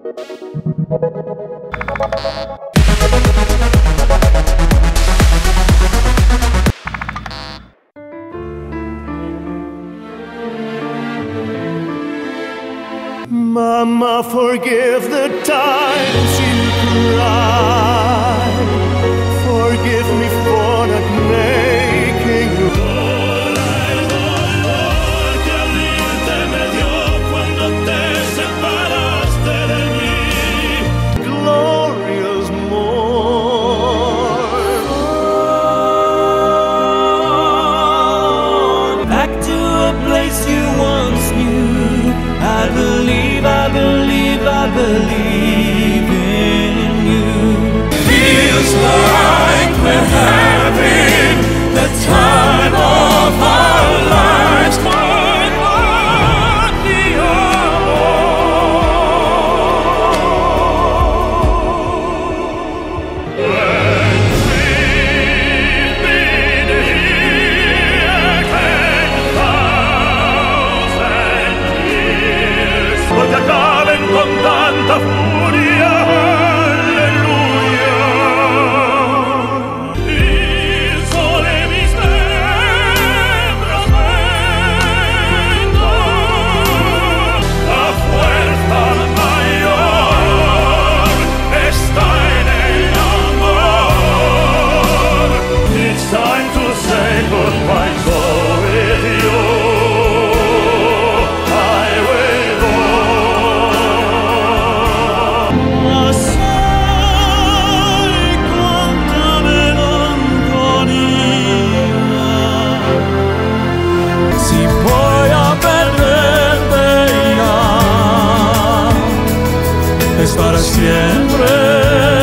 Mama, forgive the times you cried. Forgive me for not making you. Dolor que abrirte me dio cuando te separaste de mí. Glorious morn. Back to a place you once knew. I believe, I believe, I believe in you. Feels like we're having the time of our lives. My heart, the when we've been here 10,000 years, porque acaben con tanta furia. Alleluia. Il sole mi sembra spento, la fuerza mayor está en el amor. It's time to say goodbye, go with you. I will go. Assai quanta melanconia, si voy a perderte ya, es para siempre.